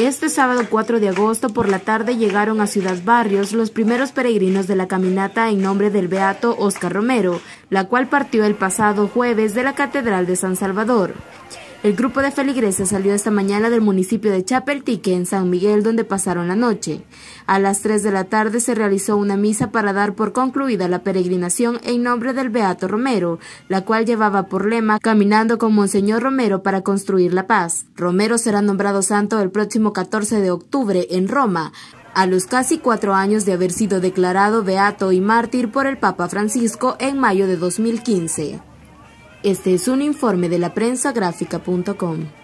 Este sábado 4 de agosto por la tarde llegaron a Ciudad Barrios los primeros peregrinos de la caminata en nombre del beato Óscar Romero, la cual partió el pasado jueves de la Catedral de San Salvador. El grupo de feligreses salió esta mañana del municipio de Chapeltique, en San Miguel, donde pasaron la noche. A las 3 de la tarde se realizó una misa para dar por concluida la peregrinación en nombre del beato Romero, la cual llevaba por lema "Caminando con Monseñor Romero para construir la paz". Romero será nombrado santo el próximo 14 de octubre en Roma, a los casi 4 años de haber sido declarado beato y mártir por el Papa Francisco en mayo de 2015. Este es un informe de la prensagráfica.com.